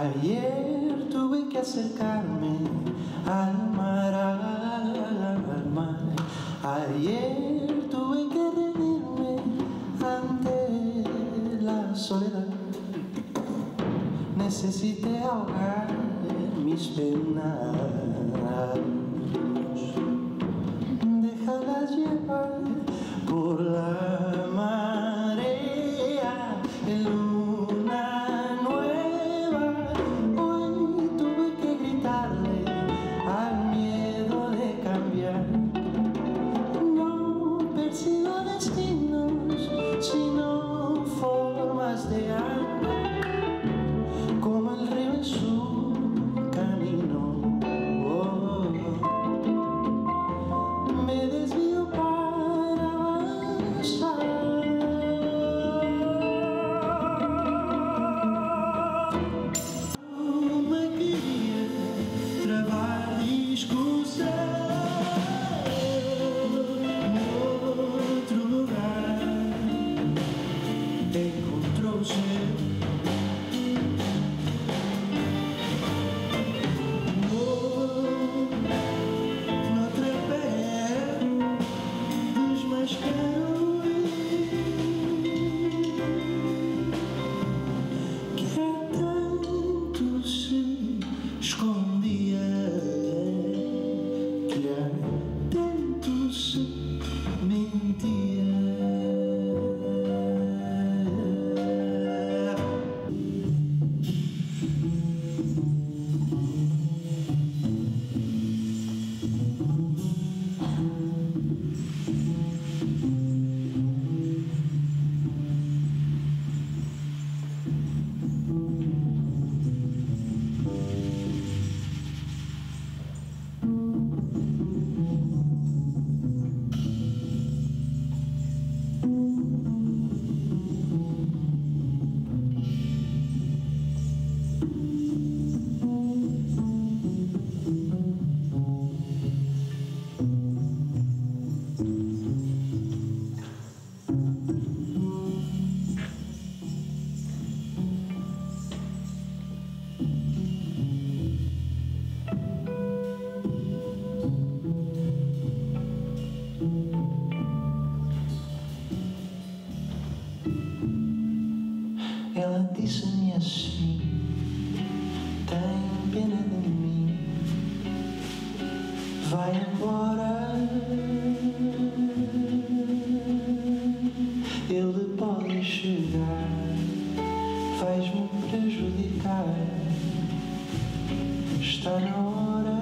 Ayer tuve que acercarme al mar, al mar. Ayer tuve que rendirme ante la soledad. Necesité ahogar mis penas, déjalas llevar por la marea en luna nueva. Hoy tuve que gritarle al miedo de cambiar. No persigo destinos, sino formas de andar, como el río en su camino. Me desvío para avanzar. No me quería travar discussão noutro lugar. Encontrou-se ela disse-me assim: tem pena de mim, vai embora. Ele pode chegar, faz-me prejudicar. Está na hora.